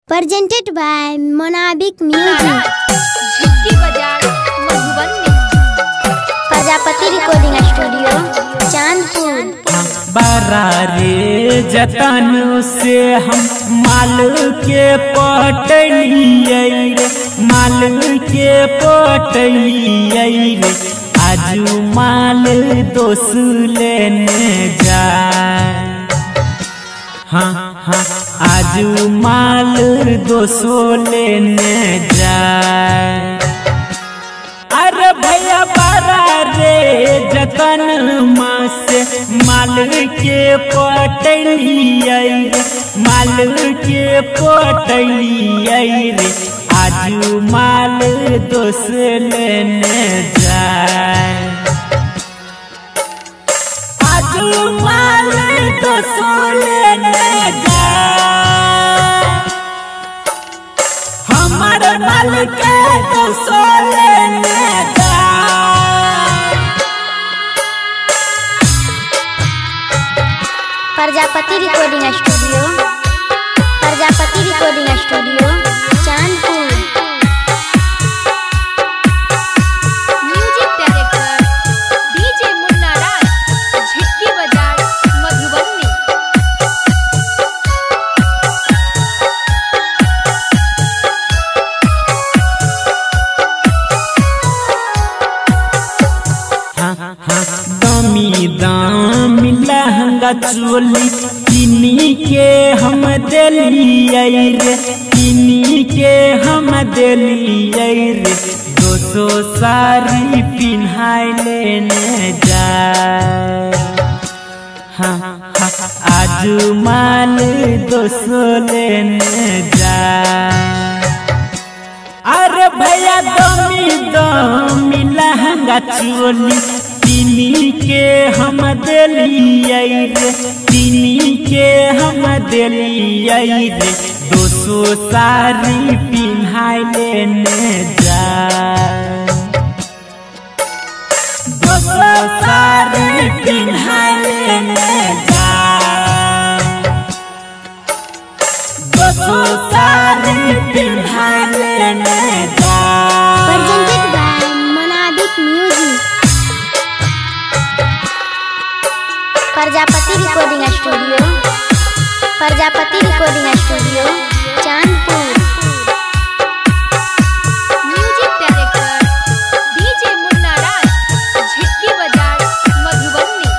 presented by Monabic Music. Jhitki Bazar Madhubani. Prajapati recording studio Chandpur. बरा रे जतन से हम माल के पटलिए रे, माल के पटलिए रे। आजू माल दोस लेने जाए, हाँ हाँ आजू माल दोसो लेने जाए। अरे भैया बरा रे जतन से माल के पटलिए रे, माल के पटलिए रे। आजू माल दोस लेने जाए, आजू माल दोस लेने जाए। हमार माल के दोस लेने जाए। Prajapati recording studio, Prajapati recording studio Chandpur. Music director DJ Munna Raj, Jhitki Bazar Madhubani. दामी दामी लहंगा चोली किनी के हम दिलिए रे, किनी के हम दिलिए रे। 200 साड़ी पिन्हाई लेने जाए, हाँ हाँ आजू माल 200 लेने जाए। अरे भैया दामी दामी लहंगा चोली किनी के हम दिलिए रे, किनी के हम दिलिए रे। 200 साड़ी पिन्हाई लेने जाए, 200 साड़ी पिन्हाई लेने जाए। 200 साड़ी पिन्हाई लेने जाए। Presented by Monabic Music. Prajapati recording studio, Prajapati recording studio Chandpur. Music director DJ Munna Raj, Jhitki Bazar Madhubani.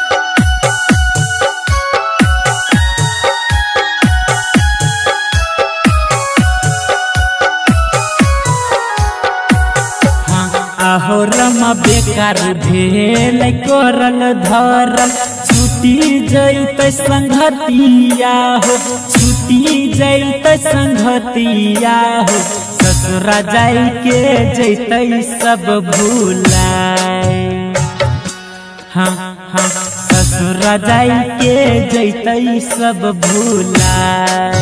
आहो रमा बेकार भेल करल धरल। छुट्टी जैत संगतिया हो, छुट्टी जैत संगतिया हो। ससुरा जाई के जैत सब भूलाए, हाँ हाँ ससुरा जाई के जैत सब भूलाए।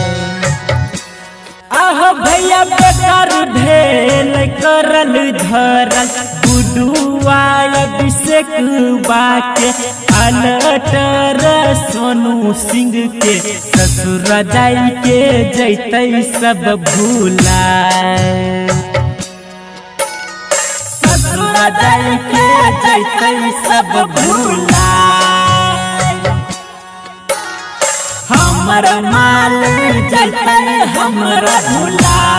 आह भैया बेकार भेल करल धरल। गुडुआ अभिषेक बाके अलटर सोनू सिंह के। ससुर जाई के जैते सब भूलाए, ससुर जाई के जैते सब भूलाए। हमर माल जैते हमरा भूला।